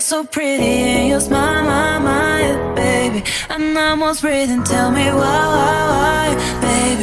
so pretty and your smile, my, baby. I'm almost breathing, tell me why, baby.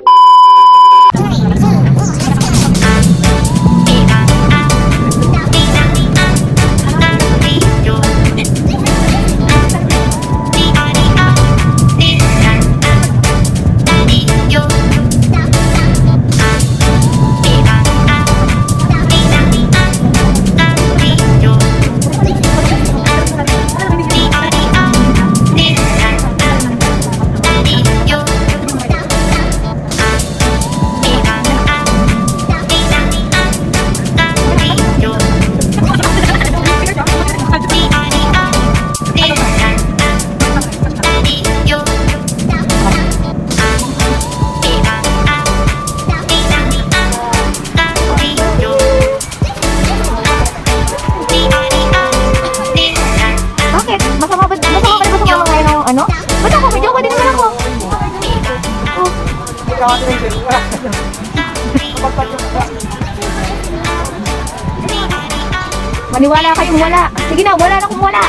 Maniwala kayong wala. Sige na, wala na kung wala.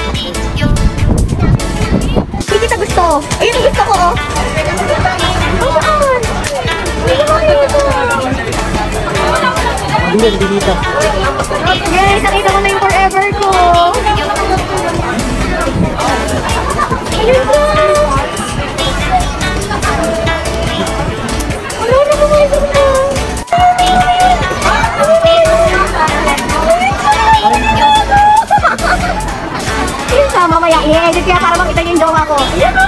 Hindi kita gusto. Ayun ang gusto ko. Guys, nakita ko na yung forever ko. Ayun ko. Wala na kumaisip ko. Mamaya i-edit kaya para makita niyo yung jowa ko.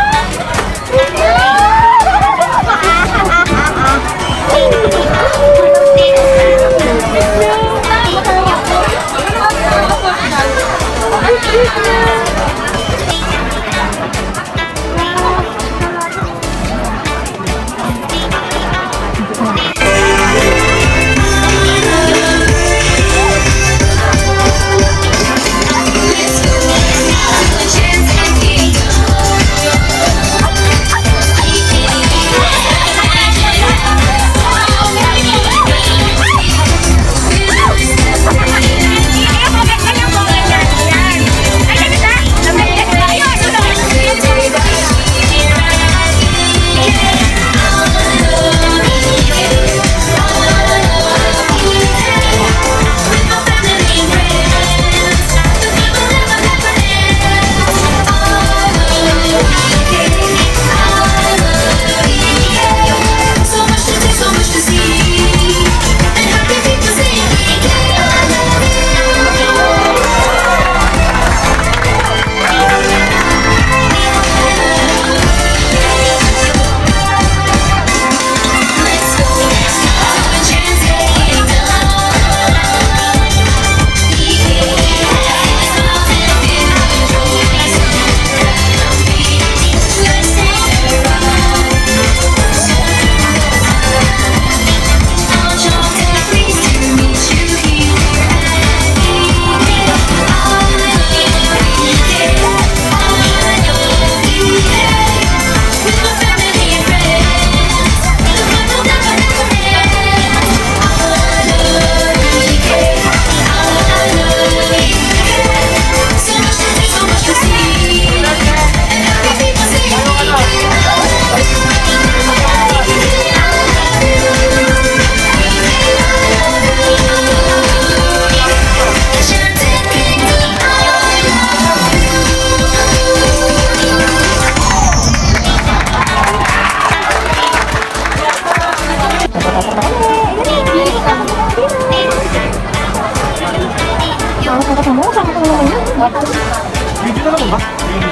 Video na naman ba?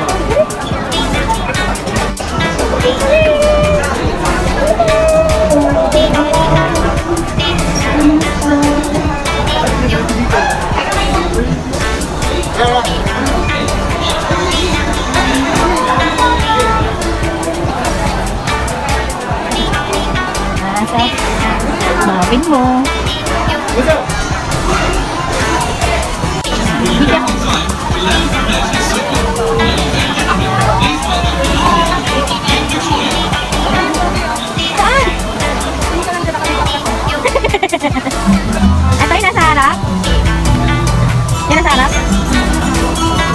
Maafin mo. Ito yung nasa harap? Yung nasa harap?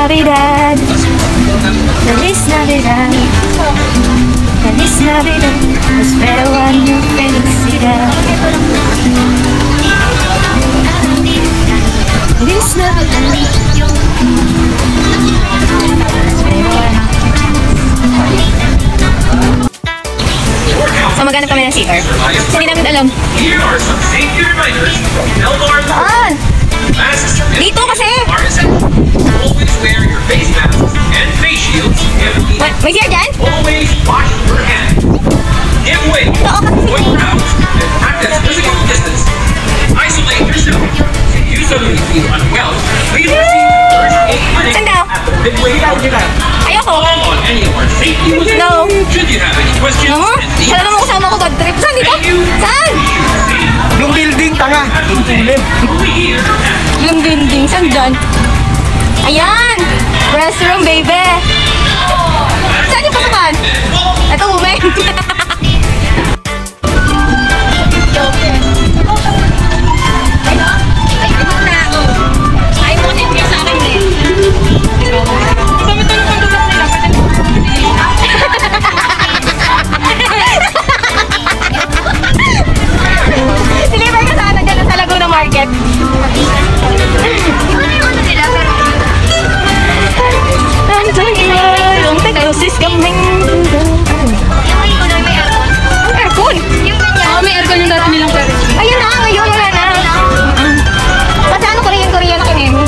Navidad. Feliz Navidad. Feliz Navidad. Espero año felicidad. Feliz Navidad. So maghanap kami ng CR. Hindi namin alam. Here are some safety reminders from Eldar. Saan? Dito kasi! Always wear your face masks and face shields if needed. May CR dyan? Always wash your hands. Give way. Avoid crowds and practice physical distance. Isolate yourself. If you suddenly feel unwell, please receive first aid clinic Saan daw? at the Midway Health. Ayoko. Call on any of our safety listeners. No. Should you have any questions Ano? and needs, Sana naman kasama ko bad trip. Saan dito? thank you. Saan? Yung building, tanga. Only here at Yung dinding. Saan dyan? Ayan! Restroom, baby! Saan yung pasukan? Ito, women. Deliver ka sana dyan sa Laguna Market. Ang Tagalosis kaming aircon. May aircon yung dati nilang pero. Ayun na, ngayon wala na. Kasi ano, Korean na kinemi.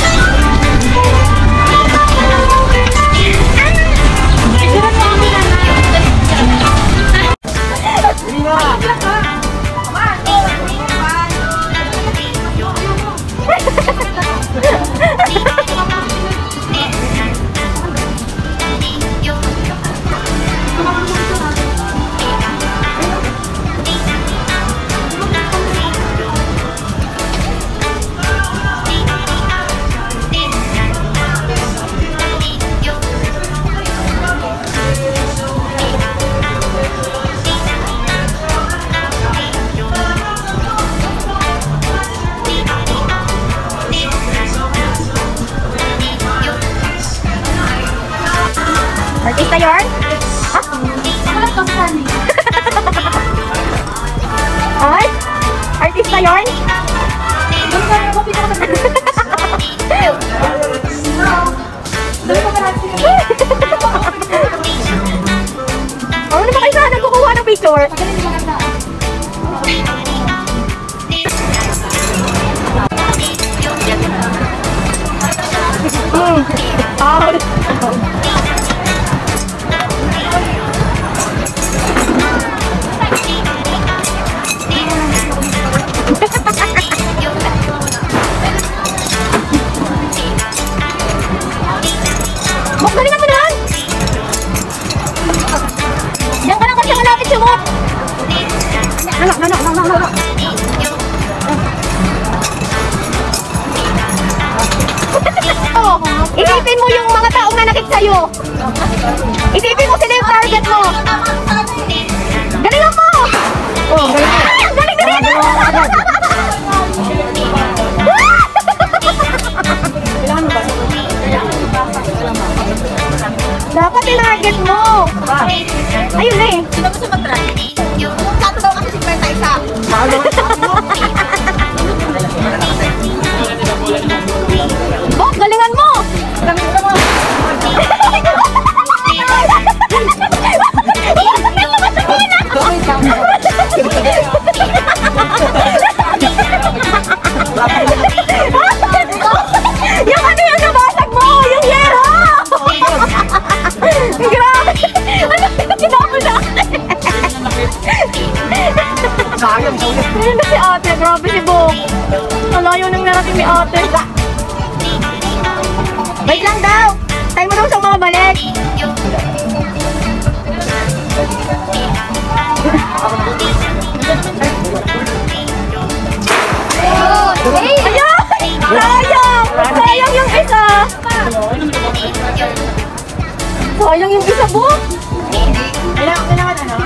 Artista yarn? Ha? Ay? Artista yarn? Ano naman kayo saan nagkukuha ng picture? Galingan mo naman! Diyan ka lang kasi malapit siya mo! Nalo! Isipin mo yung mga taong nanakit sa'yo! Isipin mo sila yung target mo! Galingan mo! Oh, galing! Dapat tinarget mo! Ayun na eh! Sino gusto mag-try? Sato daw kasi 51. Bob, galingan mo! Yung ano yung nabasag mo! Yung yero! Grabe! Ano yung kinamo na? Ayun na si ate, grabe si Bo. Malayo nang narating ni ate. Wait lang daw! Tayo mo daw siyang mga balik. Ayan! Sayang! Sayang yung isa! Sayang yung isa, Bo! Kailangan ano?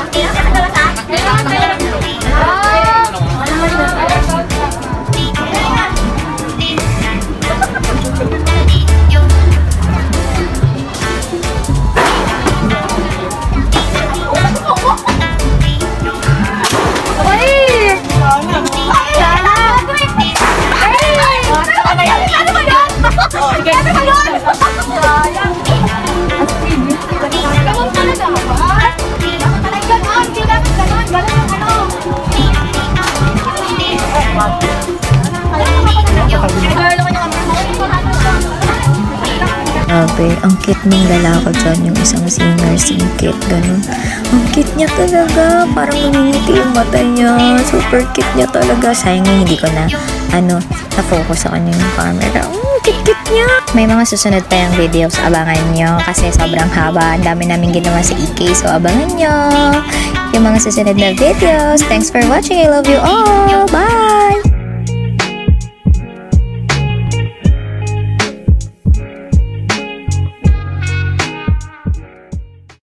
Grabe, ang cute ng lalaki dyan, yung isang singer, singkit, ganun. Ang cute niya talaga, parang lumingiti yung mata niya. Super cute niya talaga. Sayang nga hindi ko na-focus ako yung camera. Cute niya. May mga susunod pa yung videos, abangan nyo kasi sobrang haba. Ang dami namin ginawa sa EK, so abangan nyo yung mga susunod na videos. Thanks for watching. I love you all. Bye!